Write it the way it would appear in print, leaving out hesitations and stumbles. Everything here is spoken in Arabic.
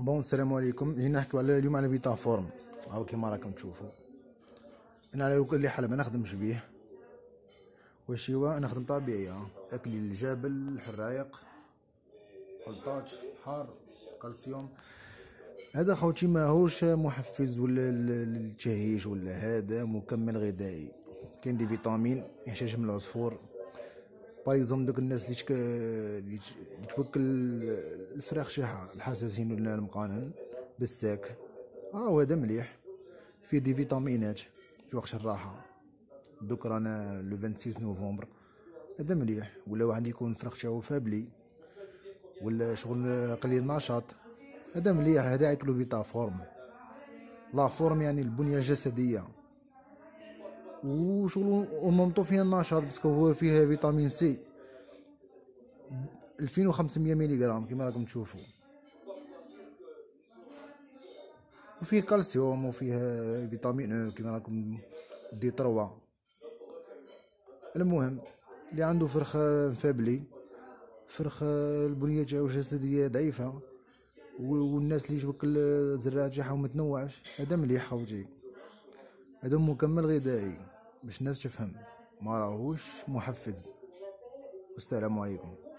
السلام عليكم. جينا نحكيو على اليوم على فيتا فورم. هاو كيما راكم تشوفوا انا على كل حال ما نخدمش بيه. واش هو نخدم طبيعي، اكلي الجبل، الحرايق، خلطات، حار، كالسيوم. هذا خوتي ماهوش محفز ولا للتهيج، ولا هذا مكمل غذائي. كاين دي فيتامين يحتاج من العصفور. باغيكزومبل دوك الناس اللي توكل الفراخ شحال الحساسين ولا المقانن بالساك، هذا مليح، فيه دي فيتامينات في وقت الراحه. دوك رانا لو 26 نوفمبر، هذا مليح. ولا واحد يكون الفرخ تاعو فابلي ولا شغل قليل نشاط، هذا مليح. هذا ياكلو فيتا فورم. لا فورم يعني البنيه الجسديه، وشغل وممطو فيها النشاط، باسكو هو فيها فيتامين سي 2500 ملغ كما راكم تشوفوا، وفيه كالسيوم، وفيه فيتامين او كما راكم دي 3. المهم اللي عنده فرخ فابلي، فرخ البنيه تاعو الجسديه ضعيفه، والناس اللي توكل الزراعه تاعهم متنوعش، هذا مليح خوتي. هذا مكمل غذائي باش الناس تفهم، ما راهوش محفز. والسلام عليكم.